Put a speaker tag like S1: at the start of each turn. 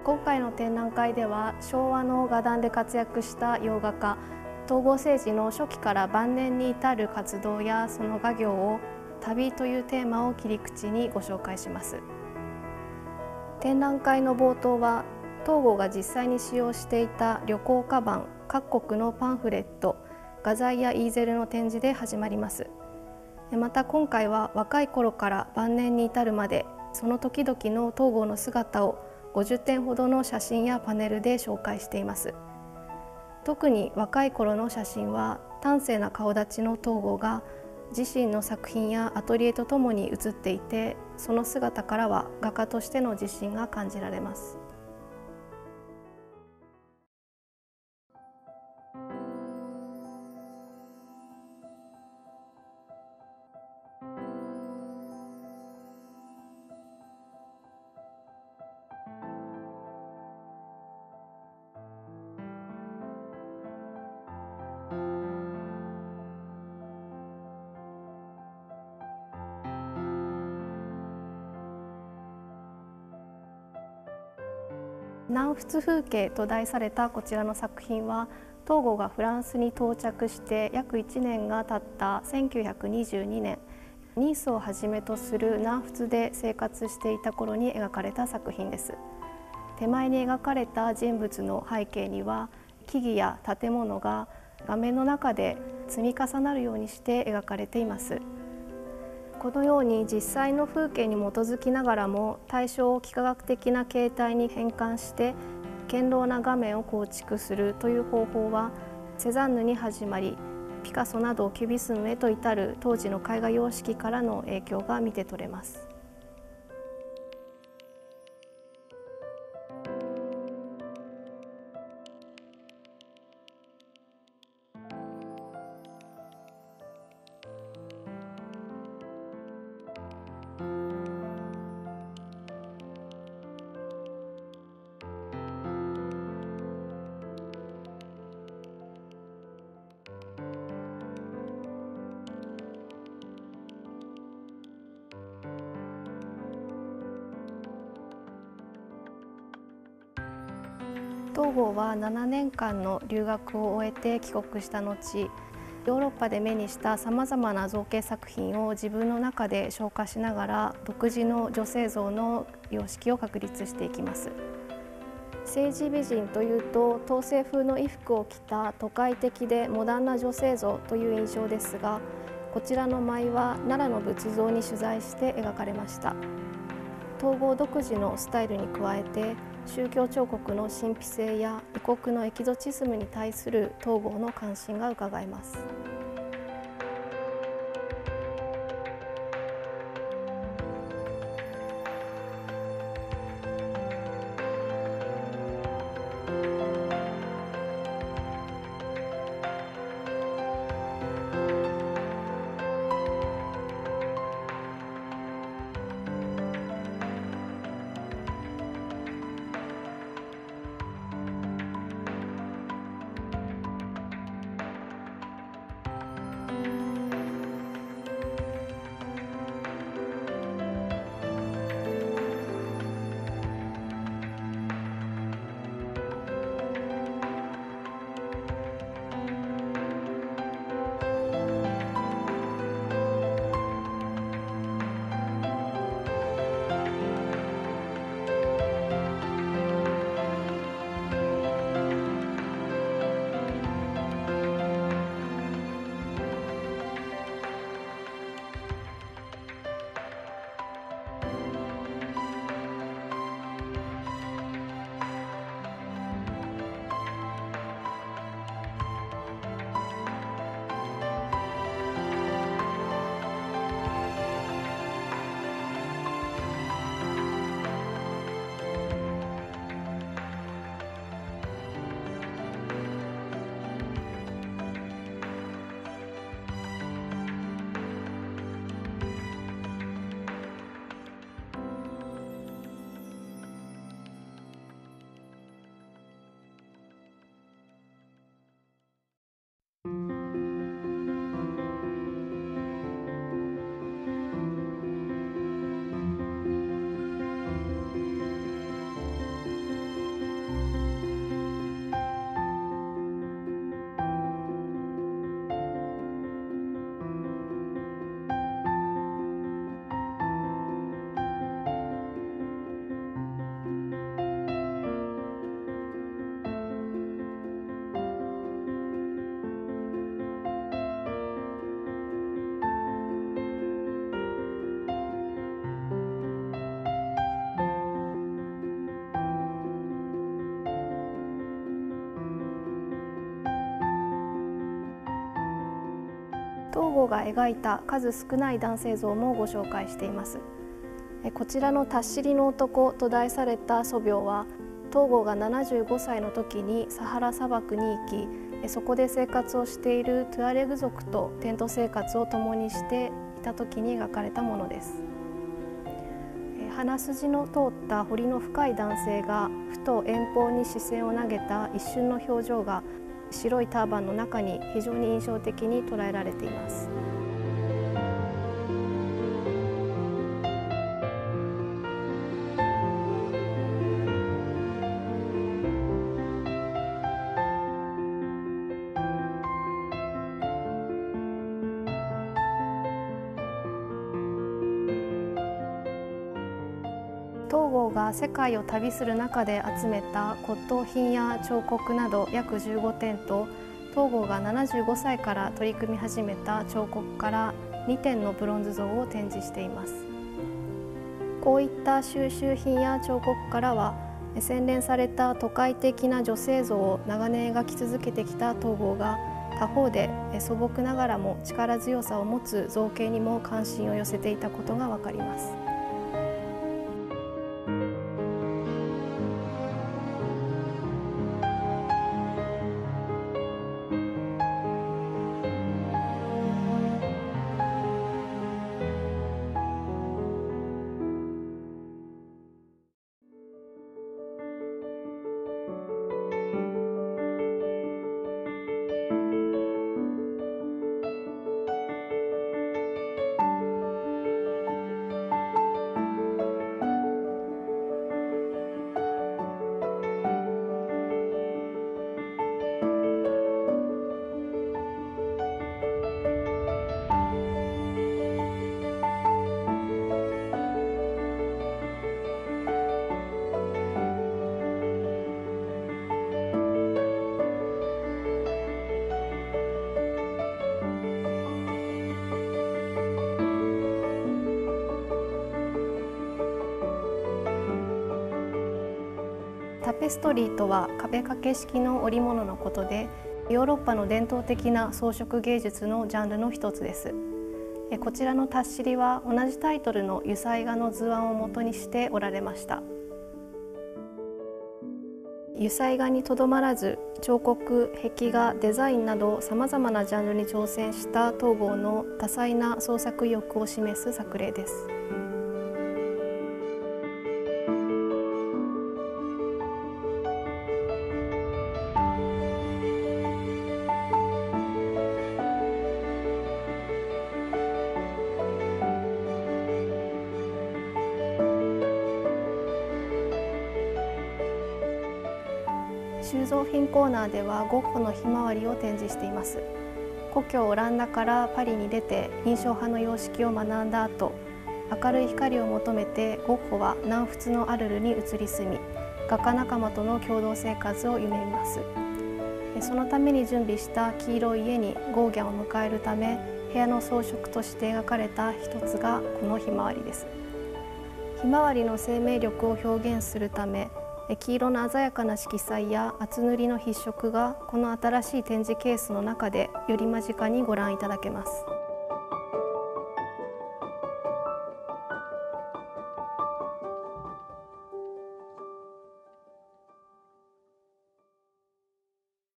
S1: 今回の展覧会では昭和の画壇で活躍した洋画家東郷政治の初期から晩年に至る活動やその画業を旅というテーマを切り口にご紹介します。展覧会の冒頭は東郷が実際に使用していた旅行カバン、各国のパンフレット、画材やイーゼルの展示で始まります。また今回は若い頃から晩年に至るまでその時々の東郷の姿を50点ほどの写真やパネルで紹介しています。特に若い頃の写真は端正な顔立ちの東郷が自身の作品やアトリエとともに写っていて、その姿からは画家としての自信が感じられます。南仏風景と題されたこちらの作品は、東郷がフランスに到着して約1年が経った1922年、ニースをはじめとする南仏で生活していた頃に描かれた作品です。手前に描かれた人物の背景には、木々や建物が画面の中で積み重なるようにして描かれています。このように実際の風景に基づきながらも対象を幾何学的な形態に変換して堅牢な画面を構築するという方法は、セザンヌに始まりピカソなどキュビスムへと至る当時の絵画様式からの影響が見て取れます。東郷は7年間の留学を終えて帰国した後、ヨーロッパで目にしたさまざまな造形作品を自分の中で消化しながら独自の女性像の様式を確立していきます。政治美人というと統制風の衣服を着た都会的でモダンな女性像という印象ですが、こちらの舞は奈良の仏像に取材して描かれました。東郷独自のスタイルに加えて宗教彫刻の神秘性や異国のエキゾチズムに対する東郷の関心がうかがえます。 東郷が描いた数少ない男性像もご紹介しています。こちらのタッシリの男と題された素描は、東郷が75歳の時にサハラ砂漠に行き、そこで生活をしているトゥアレグ族とテント生活を共にしていた時に描かれたものです。鼻筋の通った彫りの深い男性がふと遠方に視線を投げた一瞬の表情が白いターバンの中に非常に印象的に捉えられています。東郷が世界を旅する中で集めた骨董品や彫刻など約15点と、東郷が75歳から取り組み始めた彫刻から2点のブロンズ像を展示しています。こういった収集品や彫刻からは、洗練された都会的な女性像を長年描き続けてきた東郷が、他方で素朴ながらも力強さを持つ造形にも関心を寄せていたことがわかります。タペストリーとは壁掛け式の織物のことで、ヨーロッパの伝統的な装飾芸術のジャンルの一つです。こちらのタッシリは同じタイトルの油彩画の図案を元にしておられました。油彩画にとどまらず、彫刻、壁画、デザインなどさまざまなジャンルに挑戦した東郷の多彩な創作意欲を示す作例です。収蔵品コーナーではゴッホのひまわりを展示しています。故郷オランダからパリに出て印象派の様式を学んだ後、明るい光を求めてゴッホは南仏のアルルに移り住み、画家仲間との共同生活を夢見ます。そのために準備した黄色い家にゴーギャンを迎えるため、部屋の装飾として描かれた一つがこのひまわりです。ひまわりの生命力を表現するため、黄色の鮮やかな色彩や厚塗りの筆触がこの新しい展示ケースの中でより間近にご覧いただけます。